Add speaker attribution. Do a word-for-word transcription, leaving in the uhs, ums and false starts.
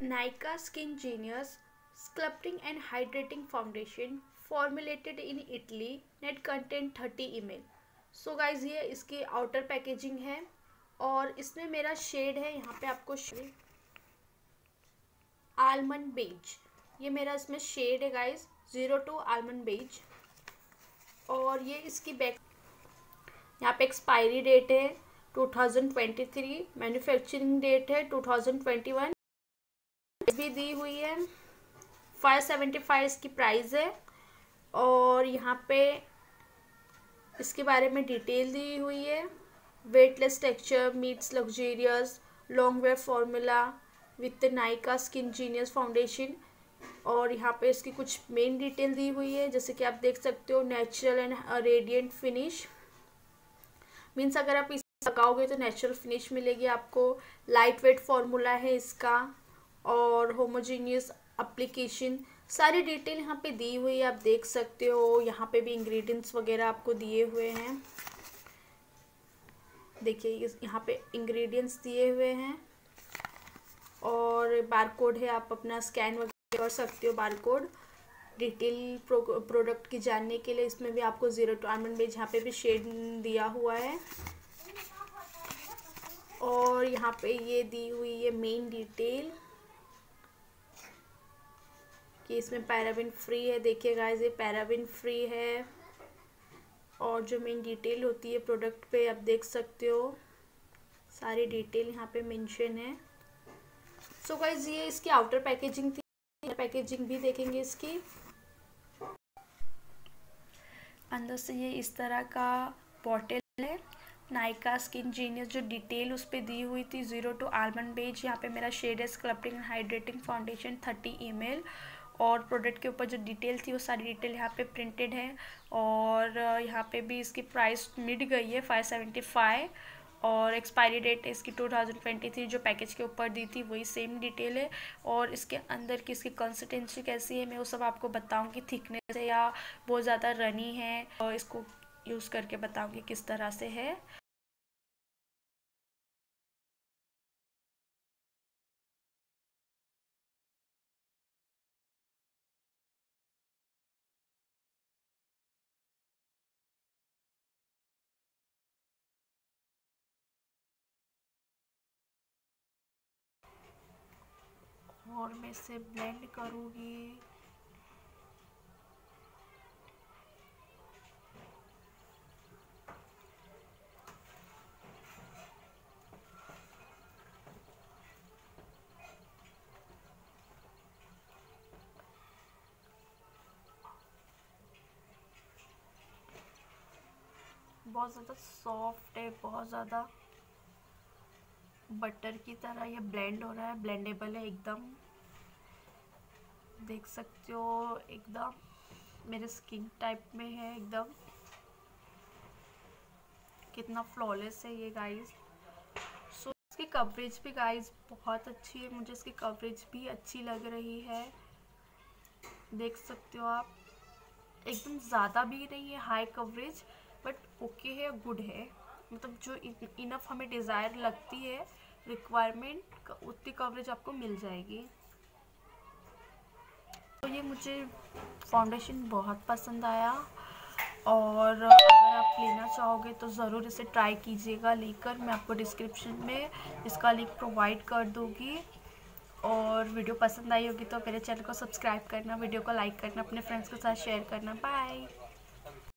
Speaker 1: Nykaa Skin Genius Sculpting and Hydrating Foundation formulated in Italy. Net content thirty M L. So guys ये इसकी outer packaging है और इसमें मेरा shade है, यहाँ पे आपको आलमंड बेज, ये मेरा इसमें शेड है guys, zero two almond beige. और ये इसकी बैक, यहाँ पे एक्सपायरी डेट है two thousand twenty three, manufacturing date है टू थाउजेंड ट्वेंटी वन भी दी हुई है. फाइव सेवेंटी फाइव इसकी प्राइस है और यहाँ पे इसके बारे में डिटेल दी हुई है. Weightless texture meets luxurious long wear formula with Nykaa skin genius foundation. और यहाँ पे इसकी कुछ मेन डिटेल दी हुई है, जैसे कि आप देख सकते हो natural and radiant finish. Means अगर आप इसे लगाओगे तो नेचुरल फिनिश मिलेगी आपको. लाइट वेट फॉर्मूला है इसका और होमोजीनियस एप्लीकेशन. सारी डिटेल यहाँ पे दी हुई है, आप देख सकते हो. यहाँ पे भी इंग्रेडिएंट्स वगैरह आपको दिए हुए हैं. देखिए यहाँ पे इंग्रेडिएंट्स दिए हुए हैं और बारकोड है, आप अपना स्कैन वगैरह कर सकते हो बारकोड. डिटेल प्रो, प्रोडक्ट की जानने के लिए इसमें भी आपको ज़ीरो टू आलमंड बेज यहाँ पे भी शेड दिया हुआ है. और यहाँ पे ये दी हुई है मेन डिटेल कि इसमें पैराबिन फ्री है. देखिए गाइस ये पैराबिन फ्री है. और जो मेन डिटेल होती है प्रोडक्ट पे आप देख सकते हो, सारी डिटेल यहाँ पे मेंशन है. सो गाइस ये इसकी आउटर पैकेजिंग थी. पैकेजिंग भी देखेंगे इसकी. अंदर से ये इस तरह का बॉटल है. नायका स्किन जीनियस जो डिटेल उस पर दी हुई थी, ज़ीरो टू आलमंड बेज. यहाँ पे मेरा शेड है sculpting and hydrating foundation thirty M L. और प्रोडक्ट के ऊपर जो डिटेल थी वो सारी डिटेल यहाँ पे प्रिंटेड है. और यहाँ पे भी इसकी प्राइस मिट गई है फाइव सेवेंटी फाइव. और एक्सपायरी डेट इसकी टू थाउजेंड ट्वेंटी थ्री, जो पैकेज के ऊपर दी थी वही सेम डिटेल है. और इसके अंदर की इसकी कंसिस्टेंसी कैसी है मैं वो सब आपको बताऊंगी. थिकनेस है या बहुत ज़्यादा रनी है, और इसको यूज़ करके बताऊंगी किस तरह से है. और मैं इसे ब्लेंड करूँगी. बहुत ज़्यादा सॉफ्ट है, बहुत ज़्यादा बटर की तरह ये ब्लेंड हो रहा है. ब्लेंडेबल है एकदम, देख सकते हो एकदम मेरे स्किन टाइप में है. एकदम कितना फ्लॉलेस है ये गाइस. सो so, इसकी कवरेज भी गाइस बहुत अच्छी है. मुझे इसकी कवरेज भी अच्छी लग रही है. देख सकते हो आप, एकदम ज़्यादा भी नहीं है हाई कवरेज, बट ओके है, गुड है. मतलब जो इनफ हमें डिज़ायर लगती है, रिक्वायरमेंट, उतनी कवरेज आपको मिल जाएगी. तो ये मुझे फाउंडेशन बहुत पसंद आया. और अगर आप लेना चाहोगे तो ज़रूर इसे ट्राई कीजिएगा लेकर. मैं आपको डिस्क्रिप्शन में इसका लिंक प्रोवाइड कर दूँगी. और वीडियो पसंद आई होगी तो मेरे चैनल को सब्सक्राइब करना, वीडियो को लाइक करना, अपने फ्रेंड्स के साथ शेयर करना. बाय.